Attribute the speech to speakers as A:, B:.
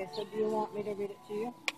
A: so do you want me to read it to you?